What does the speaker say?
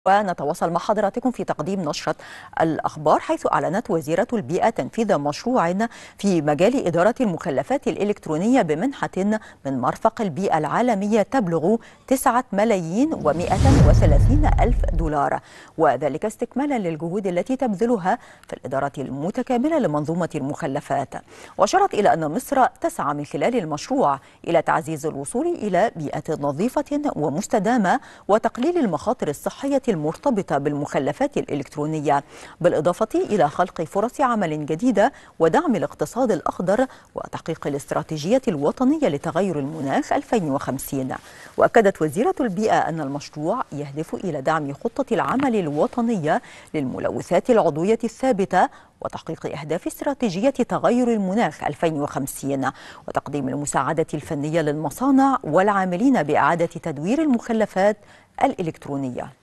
ونتواصل مع حضراتكم في تقديم نشرة الأخبار، حيث أعلنت وزيرة البيئة تنفيذ مشروع في مجال إدارة المخلفات الإلكترونية بمنحة من مرفق البيئة العالمية تبلغ 9,130,000 دولار، وذلك استكمالا للجهود التي تبذلها في الإدارة المتكاملة لمنظومة المخلفات. وأشارت إلى أن مصر تسعى من خلال المشروع إلى تعزيز الوصول إلى بيئة نظيفة ومستدامة وتقليل المخاطر الصحية المرتبطة بالمخلفات الإلكترونية، بالإضافة إلى خلق فرص عمل جديدة ودعم الاقتصاد الأخضر وتحقيق الاستراتيجية الوطنية لتغير المناخ 2050. وأكدت وزيرة البيئة أن المشروع يهدف إلى دعم خطة العمل الوطنية للملوثات العضوية الثابتة وتحقيق أهداف استراتيجية تغير المناخ 2050 وتقديم المساعدة الفنية للمصانع والعاملين بإعادة تدوير المخلفات الإلكترونية.